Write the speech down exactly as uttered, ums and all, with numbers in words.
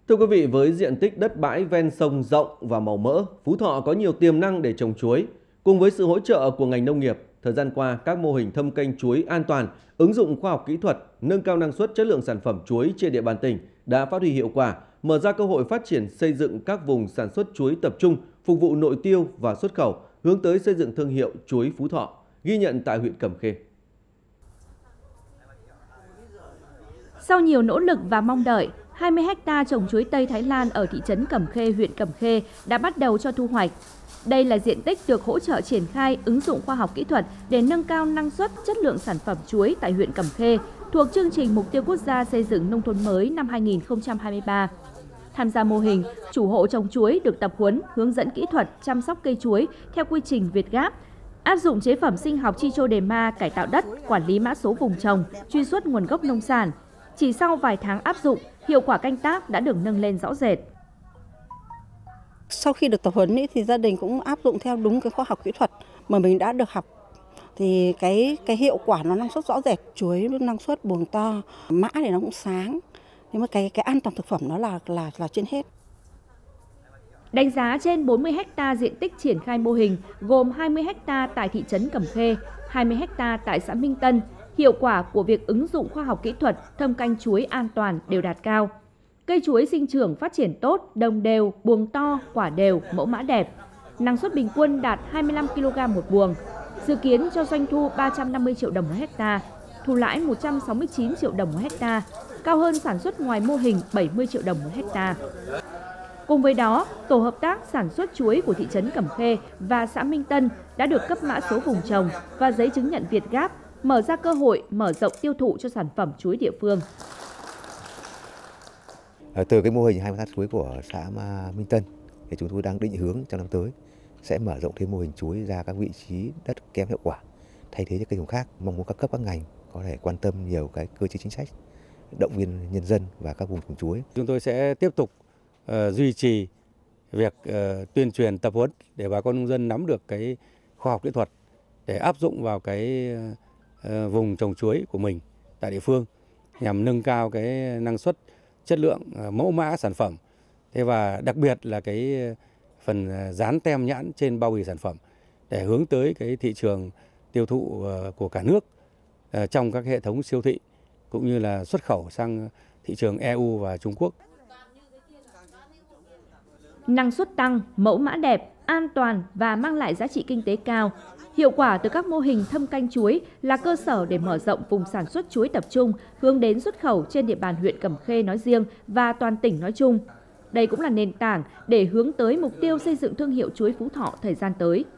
Thưa quý vị, với diện tích đất bãi ven sông rộng và màu mỡ, Phú Thọ có nhiều tiềm năng để trồng chuối. Cùng với sự hỗ trợ của ngành nông nghiệp, thời gian qua các mô hình thâm canh chuối an toàn, ứng dụng khoa học kỹ thuật, nâng cao năng suất chất lượng sản phẩm chuối trên địa bàn tỉnh đã phát huy hiệu quả, mở ra cơ hội phát triển xây dựng các vùng sản xuất chuối tập trung, phục vụ nội tiêu và xuất khẩu, hướng tới xây dựng thương hiệu chuối Phú Thọ, ghi nhận tại huyện Cẩm Khê. Sau nhiều nỗ lực và mong đợi, hai mươi héc ta trồng chuối Tây Thái Lan ở thị trấn Cẩm Khê, huyện Cẩm Khê đã bắt đầu cho thu hoạch. Đây là diện tích được hỗ trợ triển khai ứng dụng khoa học kỹ thuật để nâng cao năng suất chất lượng sản phẩm chuối tại huyện Cẩm Khê, thuộc chương trình Mục tiêu Quốc gia xây dựng nông thôn mới năm hai nghìn không trăm hai mươi ba. Tham gia mô hình, chủ hộ trồng chuối được tập huấn, hướng dẫn kỹ thuật chăm sóc cây chuối theo quy trình Việt Gáp, áp dụng chế phẩm sinh học Trichoderma cải tạo đất, quản lý mã số vùng trồng, truy xuất nguồn gốc nông sản. Chỉ sau vài tháng áp dụng, hiệu quả canh tác đã được nâng lên rõ rệt. Sau khi được tập huấn ý, thì gia đình cũng áp dụng theo đúng cái khoa học kỹ thuật mà mình đã được học. Thì cái cái hiệu quả nó năng suất rõ rệt, chuối năng suất buồng to, mã thì nó cũng sáng. Nhưng mà cái cái an toàn thực phẩm nó là là là trên hết. Đánh giá trên bốn mươi héc ta diện tích triển khai mô hình, gồm hai mươi héc ta tại thị trấn Cẩm Khê, hai mươi héc ta tại xã Minh Tân. Hiệu quả của việc ứng dụng khoa học kỹ thuật thâm canh chuối an toàn đều đạt cao. Cây chuối sinh trưởng phát triển tốt, đồng đều, buồng to, quả đều, mẫu mã đẹp. Năng suất bình quân đạt hai mươi lăm ki lô gam một buồng. Dự kiến cho doanh thu ba trăm năm mươi triệu đồng một hecta, thu lãi một trăm sáu mươi chín triệu đồng một hecta, cao hơn sản xuất ngoài mô hình bảy mươi triệu đồng một hecta. Cùng với đó, tổ hợp tác sản xuất chuối của thị trấn Cẩm Khê và xã Minh Tân đã được cấp mã số vùng trồng và giấy chứng nhận Việt Gáp, mở ra cơ hội mở rộng tiêu thụ cho sản phẩm chuối địa phương. Từ cái mô hình hai mươi héc ta chuối của xã Minh Tân thì chúng tôi đang định hướng trong năm tới sẽ mở rộng thêm mô hình chuối ra các vị trí đất kém hiệu quả, thay thế những cây trồng khác. Mong muốn các cấp các ngành có thể quan tâm nhiều cái cơ chế chính sách, động viên nhân dân và các vùng trồng chuối. Chúng tôi sẽ tiếp tục uh, duy trì việc uh, tuyên truyền tập huấn để bà con nông dân nắm được cái khoa học kỹ thuật để áp dụng vào cái uh, vùng trồng chuối của mình tại địa phương, nhằm nâng cao cái năng suất, chất lượng, uh, mẫu mã sản phẩm. Thế và đặc biệt là cái phần dán tem nhãn trên bao bì sản phẩm để hướng tới cái thị trường tiêu thụ uh, của cả nước uh, trong các hệ thống siêu thị cũng như là xuất khẩu sang thị trường e u và Trung Quốc. Năng suất tăng, mẫu mã đẹp, an toàn và mang lại giá trị kinh tế cao. Hiệu quả từ các mô hình thâm canh chuối là cơ sở để mở rộng vùng sản xuất chuối tập trung hướng đến xuất khẩu trên địa bàn huyện Cẩm Khê nói riêng và toàn tỉnh nói chung. Đây cũng là nền tảng để hướng tới mục tiêu xây dựng thương hiệu chuối Phú Thọ thời gian tới.